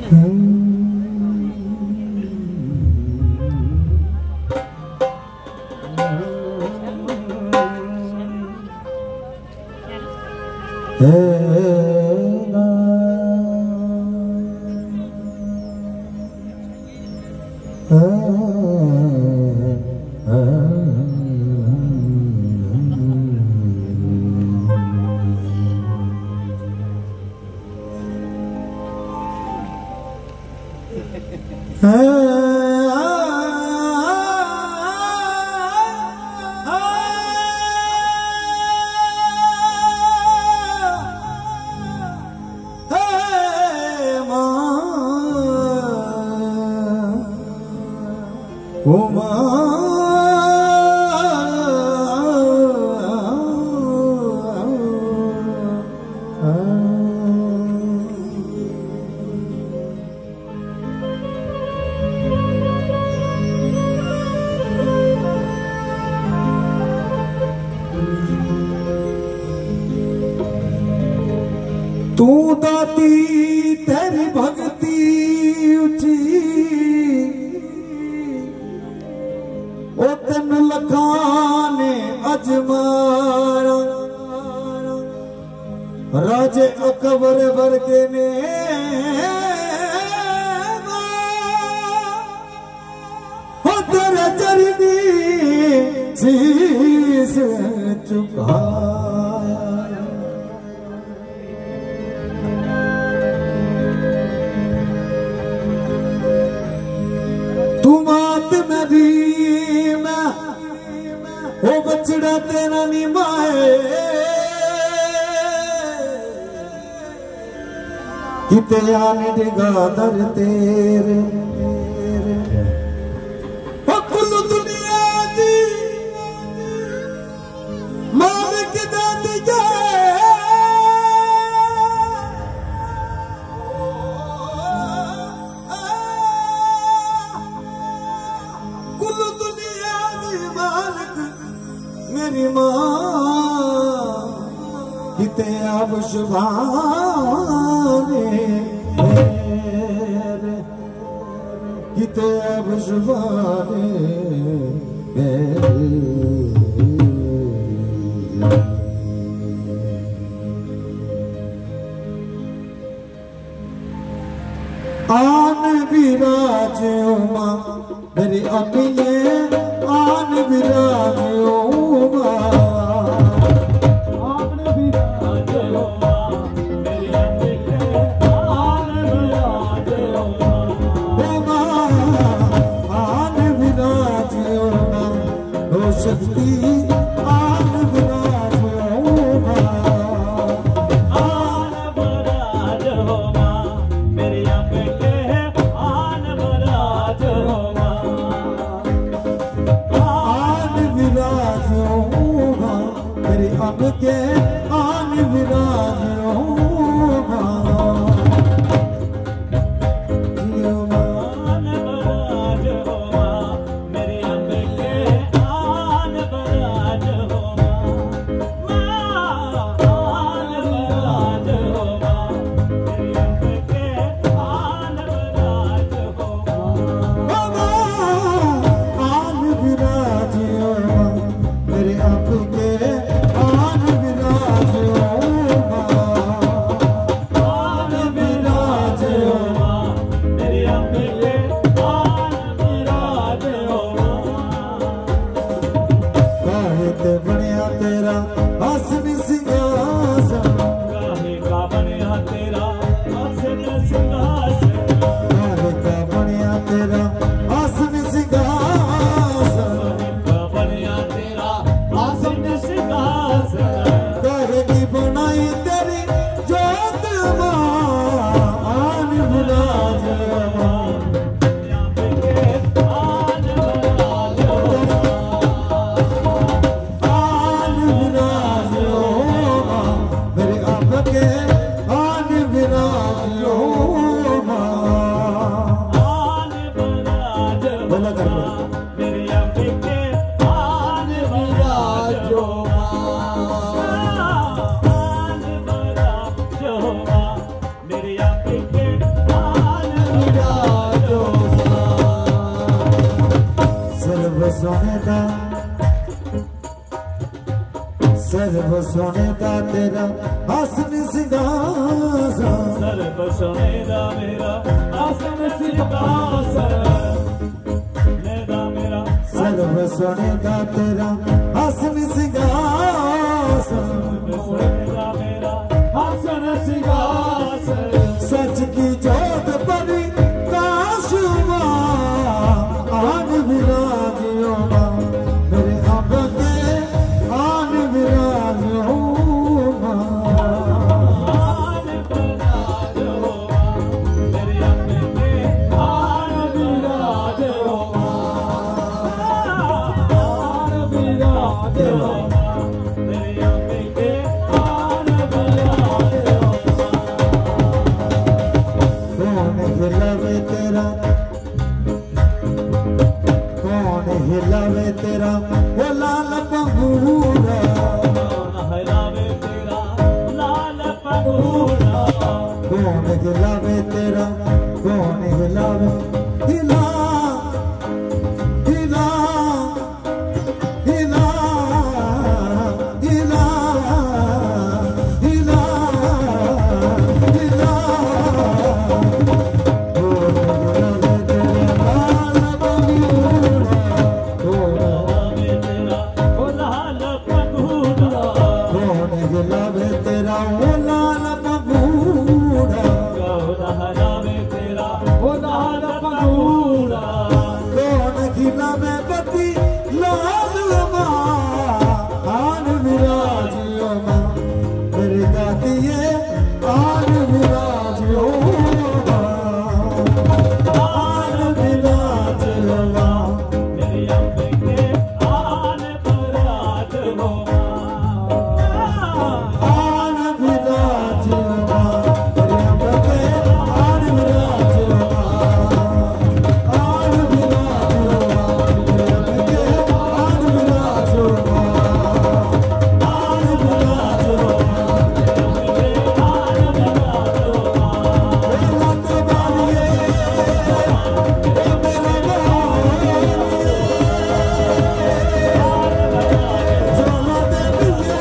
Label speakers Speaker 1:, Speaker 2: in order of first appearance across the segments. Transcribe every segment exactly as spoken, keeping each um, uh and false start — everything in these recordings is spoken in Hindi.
Speaker 1: तू दाती तेरी भक्ति उठी ओ तेन लखाने अजमारा राजे अकबर वर्गे ने हो तेरे चरनी शीश झुका ओ बचड़ा तेरा नी माए किते आने डिगा दर तेरे ओ कुल दुनिया दी मालिक दादी कुल दुनिया दी मालिक मेरी माँ किते अब शुभाने किते अब शुभाने आन विराज माँ मेरी अम्मी आन विराज शक्ति आन विराज
Speaker 2: आन विराज हो माँ मेरी अम्बिके आन विराज हो माँ
Speaker 1: आन विराज सोने दा सर्व सोने दा तेरा हसन सिंगासन
Speaker 2: सर्व सोने दा मेरा हसन सिंगासन लेदा मेरा
Speaker 1: सर्व सोने दा तेरा हसन सिंगासन
Speaker 2: सोने दा मेरा हसन सिंगासन
Speaker 1: सच की जोत परी काशुमा आन विराजियो मां मेरे अब के आन विराजियो मां
Speaker 2: आन विराजो मेरे अब के आन विराजो आन विराजो मेरे अब के आन विराजो
Speaker 1: कौन हिलावे तेरा कौन हिलावे तेरा वो लाल पंगूरा
Speaker 2: हरावे तेरा लाल पगूरा
Speaker 1: कौन हिलावे तेरा कौन हिलावे हिला हिला हिला हिला हिला हिला कौन हिलावे तेरा लाल पंगूरा
Speaker 2: हरावे तेरा ओ लाल पगूरा
Speaker 1: कौन हिलावे तेरा वो लाल पंगूरा
Speaker 2: गौरा हरावे तेरा ओ लाल पगूरा
Speaker 1: कौन हिलावे पति लाल मां आन विराजियो मां मेरे दादिए आन विराजियो मां आन विराजियो मां
Speaker 2: मेरे अब के आन विराजो
Speaker 1: आन विराजियो मां मेरे अब के आन विराजियो मां आन विराजियो मां मेरे अब के आन विराजियो मां आन विराजियो मां लत बालिए मेरा जोला दे दिए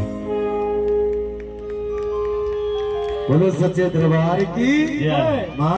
Speaker 1: बोलो सच्चे दरबार की
Speaker 2: जय।